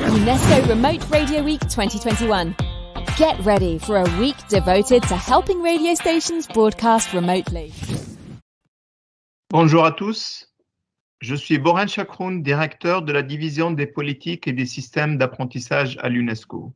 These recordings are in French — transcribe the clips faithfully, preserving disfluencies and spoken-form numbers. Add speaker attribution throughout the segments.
Speaker 1: UNESCO Remote Radio Week twenty twenty-one. Get ready for a week devoted to helping radio stations broadcast remotely.
Speaker 2: Bonjour à tous, je suis Boren Chakroun, directeur de la division des politiques et des systèmes d'apprentissage à l'UNESCO.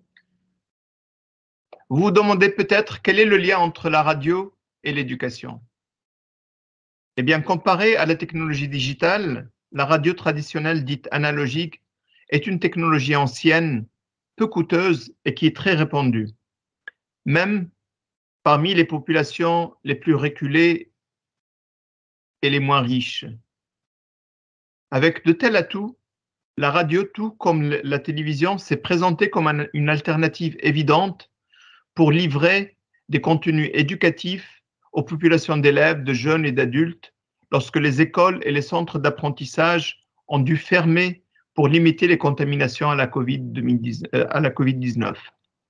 Speaker 2: Vous vous demandez peut-être quel est le lien entre la radio et l'éducation. Eh bien, comparé à la technologie digitale, la radio traditionnelle dite analogique est une technologie ancienne, peu coûteuse et qui est très répandue, même parmi les populations les plus reculées et les moins riches. Avec de tels atouts, la radio, tout comme la télévision, s'est présentée comme un, une alternative évidente pour livrer des contenus éducatifs aux populations d'élèves, de jeunes et d'adultes lorsque les écoles et les centres d'apprentissage ont dû fermer pour limiter les contaminations à la covid dix-neuf.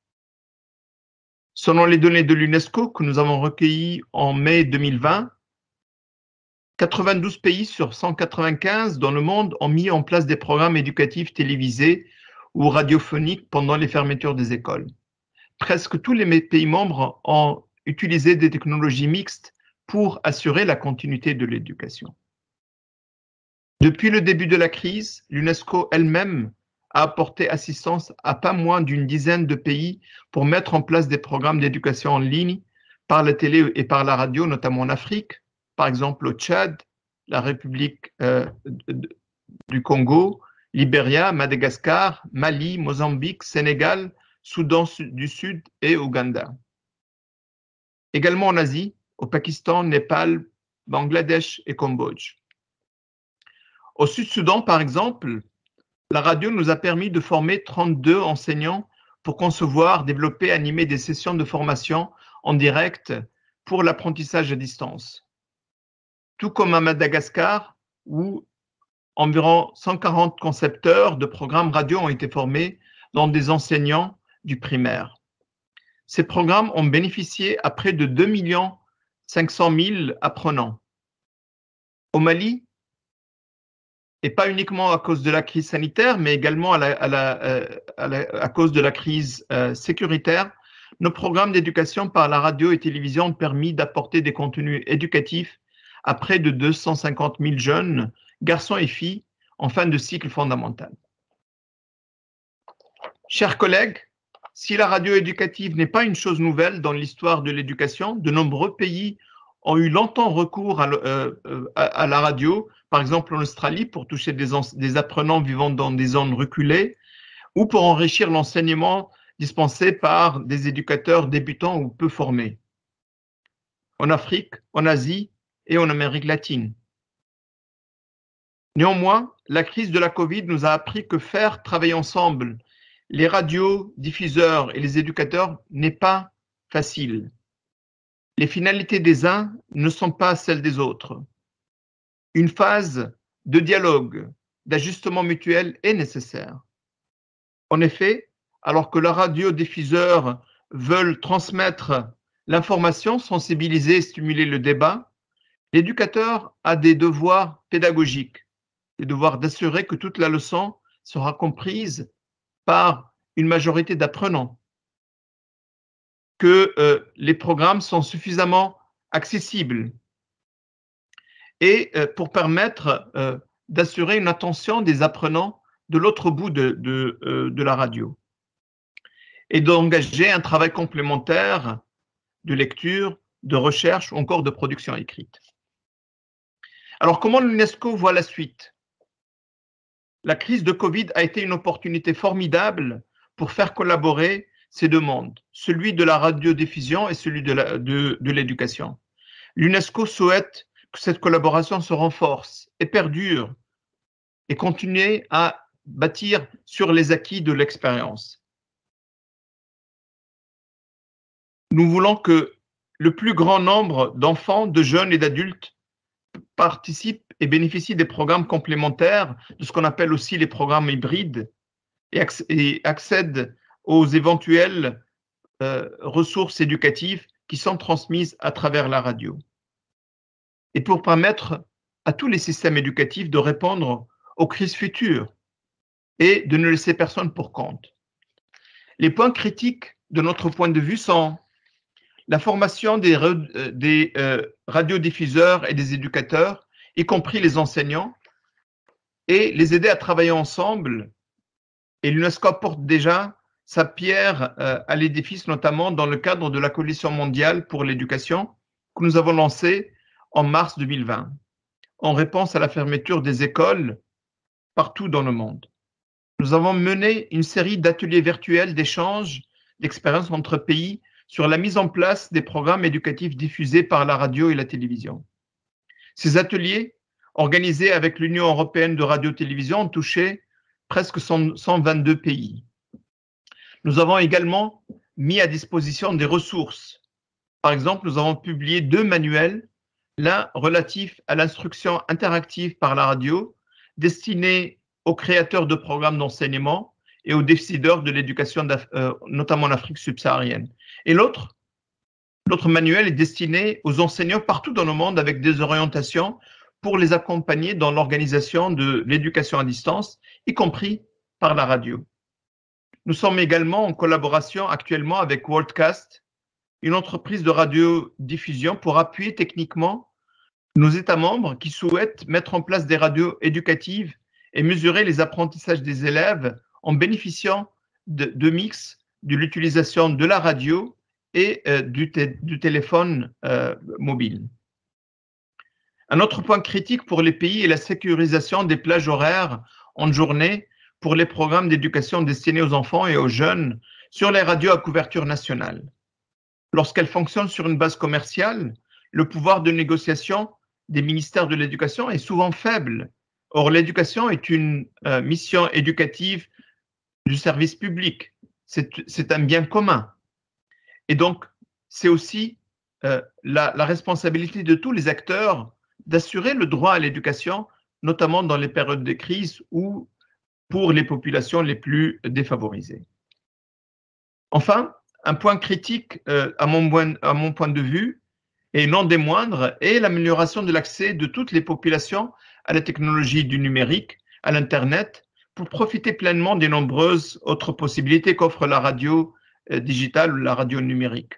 Speaker 2: Selon les données de l'UNESCO que nous avons recueillies en mai deux mille vingt, quatre-vingt-douze pays sur cent quatre-vingt-quinze dans le monde ont mis en place des programmes éducatifs télévisés ou radiophoniques pendant les fermetures des écoles. Presque tous les pays membres ont utilisé des technologies mixtes pour assurer la continuité de l'éducation. Depuis le début de la crise, l'UNESCO elle-même a apporté assistance à pas moins d'une dizaine de pays pour mettre en place des programmes d'éducation en ligne par la télé et par la radio, notamment en Afrique, par exemple au Tchad, la République euh, du Congo, Libéria, Madagascar, Mali, Mozambique, Sénégal, Soudan du Sud et Ouganda. Également en Asie, au Pakistan, Népal, Bangladesh et Cambodge. Au Sud-Soudan, par exemple, la radio nous a permis de former trente-deux enseignants pour concevoir, développer, animer des sessions de formation en direct pour l'apprentissage à distance. Tout comme à Madagascar, où environ cent quarante concepteurs de programmes radio ont été formés dans des enseignants du primaire. Ces programmes ont bénéficié à près de deux millions cinq cent mille apprenants. Au Mali, et pas uniquement à cause de la crise sanitaire, mais également à, la, à, la, euh, à, la, à cause de la crise euh, sécuritaire, nos programmes d'éducation par la radio et télévision ont permis d'apporter des contenus éducatifs à près de deux cent cinquante mille jeunes, garçons et filles, en fin de cycle fondamental. Chers collègues, si la radio éducative n'est pas une chose nouvelle dans l'histoire de l'éducation, de nombreux pays ont eu longtemps recours à, euh, à, à la radio, par exemple en Australie, pour toucher des, des apprenants vivant dans des zones reculées, ou pour enrichir l'enseignement dispensé par des éducateurs débutants ou peu formés. En Afrique, en Asie et en Amérique latine. Néanmoins, la crise de la Covid nous a appris que faire travailler ensemble les radiodiffuseurs et les éducateurs n'est pas facile. Les finalités des uns ne sont pas celles des autres. Une phase de dialogue, d'ajustement mutuel est nécessaire. En effet, alors que les radiodiffuseurs veulent transmettre l'information, sensibiliser et stimuler le débat, l'éducateur a des devoirs pédagogiques, des devoirs d'assurer que toute la leçon sera comprise par une majorité d'apprenants, que euh, les programmes sont suffisamment accessibles et euh, pour permettre euh, d'assurer une attention des apprenants de l'autre bout de, de, euh, de la radio et d'engager un travail complémentaire de lecture, de recherche ou encore de production écrite. Alors, comment l'UNESCO voit la suite ? La crise de Covid a été une opportunité formidable pour faire collaborer ces deux mondes, celui de la radiodiffusion et celui de, la, de, de l'éducation. L'UNESCO souhaite que cette collaboration se renforce et perdure et continuer à bâtir sur les acquis de l'expérience. Nous voulons que le plus grand nombre d'enfants, de jeunes et d'adultes participent et bénéficient des programmes complémentaires, de ce qu'on appelle aussi les programmes hybrides, et, acc- et accèdent aux éventuelles euh, ressources éducatives qui sont transmises à travers la radio. Et pour permettre à tous les systèmes éducatifs de répondre aux crises futures, et de ne laisser personne pour compte. Les points critiques de notre point de vue sont la formation des, des euh, radiodiffuseurs et des éducateurs, y compris les enseignants, et les aider à travailler ensemble. Et l'UNESCO apporte déjà sa pierre euh, à l'édifice, notamment dans le cadre de la Coalition mondiale pour l'éducation que nous avons lancée en mars deux mille vingt, en réponse à la fermeture des écoles partout dans le monde. Nous avons mené une série d'ateliers virtuels d'échanges d'expériences entre pays sur la mise en place des programmes éducatifs diffusés par la radio et la télévision. Ces ateliers, organisés avec l'Union européenne de radio-télévision, ont touché presque cent vingt-deux pays. Nous avons également mis à disposition des ressources. Par exemple, nous avons publié deux manuels, l'un relatif à l'instruction interactive par la radio, destiné aux créateurs de programmes d'enseignement et aux décideurs de l'éducation, euh, notamment en Afrique subsaharienne. Et l'autre, l'autre manuel est destiné aux enseignants partout dans le monde avec des orientations pour les accompagner dans l'organisation de l'éducation à distance, y compris par la radio. Nous sommes également en collaboration actuellement avec Worldcast, une entreprise de radiodiffusion, pour appuyer techniquement nos États membres qui souhaitent mettre en place des radios éducatives et mesurer les apprentissages des élèves en bénéficiant de, de mix de l'utilisation de la radio et euh, du, té du téléphone euh, mobile. Un autre point critique pour les pays est la sécurisation des plages horaires en journée pour les programmes d'éducation destinés aux enfants et aux jeunes sur les radios à couverture nationale. Lorsqu'elles fonctionnent sur une base commerciale, le pouvoir de négociation des ministères de l'Éducation est souvent faible. Or, l'éducation est une euh, mission éducative du service public. C'est un bien commun. Et donc, c'est aussi euh, la, la responsabilité de tous les acteurs d'assurer le droit à l'éducation, notamment dans les périodes de crise ou pour les populations les plus défavorisées. Enfin, un point critique euh, à, mon point, à mon point de vue, et non des moindres, est l'amélioration de l'accès de toutes les populations à la technologie du numérique, à l'Internet, pour profiter pleinement des nombreuses autres possibilités qu'offre la radio euh, digitale ou la radio numérique.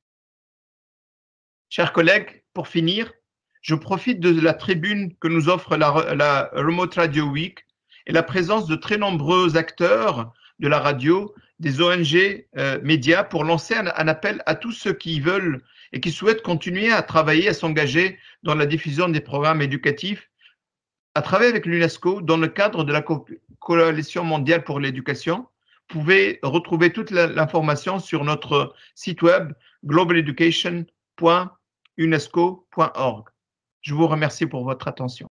Speaker 2: Chers collègues, pour finir, je profite de la tribune que nous offre la, la Remote Radio Week et la présence de très nombreux acteurs de la radio, des O N G euh, médias, pour lancer un, un appel à tous ceux qui veulent et qui souhaitent continuer à travailler, à s'engager dans la diffusion des programmes éducatifs à travailler avec l'UNESCO dans le cadre de la Co Coalition mondiale pour l'éducation. Vous pouvez retrouver toute l'information sur notre site web global education point unesco point org. Je vous remercie pour votre attention.